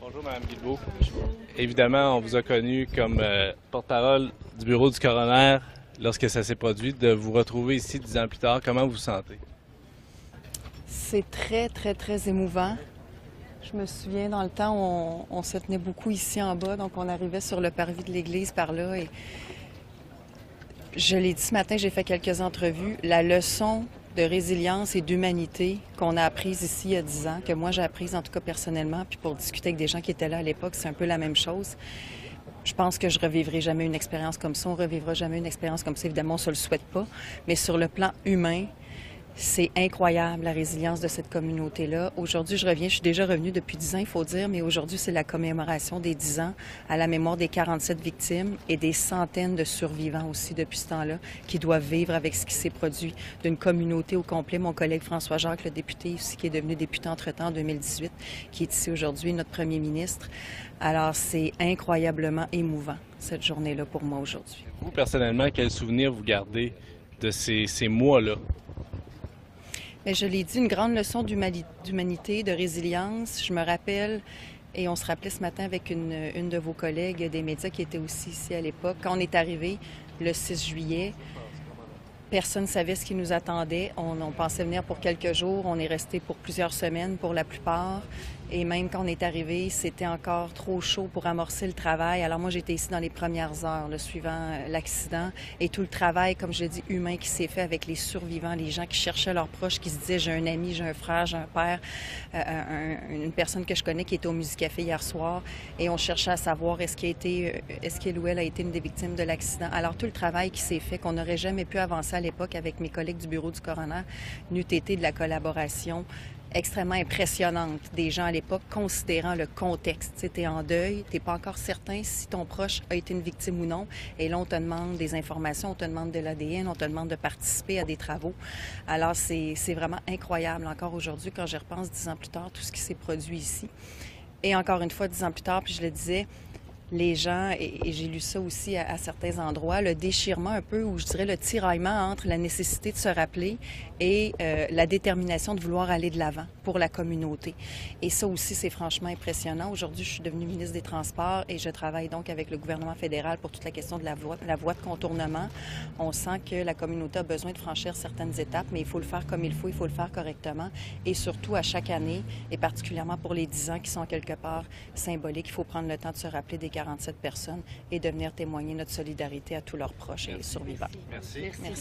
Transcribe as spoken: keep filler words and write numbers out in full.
Bonjour, Mme Guilbeault. Évidemment, on vous a connu comme euh, porte-parole du bureau du coroner lorsque ça s'est produit. De vous retrouver ici dix ans plus tard, comment vous vous sentez? C'est très, très, très émouvant. Je me souviens, dans le temps, on, on se tenait beaucoup ici en bas, donc on arrivait sur le parvis de l'église par là. Et je l'ai dit ce matin, j'ai fait quelques entrevues. La leçon de résilience et d'humanité qu'on a apprise ici il y a dix ans, que moi j'ai apprise en tout cas personnellement, puis pour discuter avec des gens qui étaient là à l'époque, c'est un peu la même chose. Je pense que je revivrai jamais une expérience comme ça. On revivra jamais une expérience comme ça. Évidemment, on se le souhaite pas. Mais sur le plan humain, c'est incroyable, la résilience de cette communauté-là. Aujourd'hui, je reviens, je suis déjà revenue depuis dix ans, il faut dire, mais aujourd'hui, c'est la commémoration des dix ans à la mémoire des quarante-sept victimes et des centaines de survivants aussi depuis ce temps-là qui doivent vivre avec ce qui s'est produit d'une communauté au complet. Mon collègue François Jacques, le député aussi, qui est devenu député entre-temps en deux mille dix-huit, qui est ici aujourd'hui, notre premier ministre. Alors, c'est incroyablement émouvant, cette journée-là, pour moi aujourd'hui. Vous, personnellement, quel souvenir vous gardez de ces, ces mois-là? Mais je l'ai dit, une grande leçon d'humanité, de résilience. Je me rappelle, et on se rappelait ce matin avec une, une de vos collègues des médias qui était aussi ici à l'époque, quand on est arrivé le six juillet, personne ne savait ce qui nous attendait. On, on pensait venir pour quelques jours. On est resté pour plusieurs semaines pour la plupart. Et même quand on est arrivé, c'était encore trop chaud pour amorcer le travail. Alors moi, j'étais ici dans les premières heures, le suivant l'accident. Et tout le travail, comme je dis, humain qui s'est fait avec les survivants, les gens qui cherchaient leurs proches, qui se disaient, j'ai un ami, j'ai un frère, j'ai un père, euh, un, une personne que je connais qui était au Musicafé hier soir. Et on cherchait à savoir est-ce qu'il a été, est-ce qu'il ou elle a été une des victimes de l'accident. Alors tout le travail qui s'est fait, qu'on n'aurait jamais pu avancer à l'époque avec mes collègues du bureau du coroner, n'eût été de la collaboration extrêmement impressionnante des gens à l'époque, considérant le contexte. Tu es en deuil, tu n'es pas encore certain si ton proche a été une victime ou non. Et là, on te demande des informations, on te demande de l'A D N, on te demande de participer à des travaux. Alors, c'est vraiment incroyable encore aujourd'hui, quand j'y repense dix ans plus tard, tout ce qui s'est produit ici. Et encore une fois, dix ans plus tard, puis je le disais, les gens, et, et j'ai lu ça aussi à, à certains endroits, le déchirement un peu, ou je dirais le tiraillement entre la nécessité de se rappeler et euh, la détermination de vouloir aller de l'avant pour la communauté. Et ça aussi, c'est franchement impressionnant. Aujourd'hui, je suis devenue ministre des Transports et je travaille donc avec le gouvernement fédéral pour toute la question de la voie, la voie de contournement. On sent que la communauté a besoin de franchir certaines étapes, mais il faut le faire comme il faut, il faut le faire correctement. Et surtout, à chaque année, et particulièrement pour les dix ans qui sont quelque part symboliques, il faut prendre le temps de se rappeler des quarante-sept personnes et de venir témoigner notre solidarité à tous leurs proches et survivants. Merci. Merci.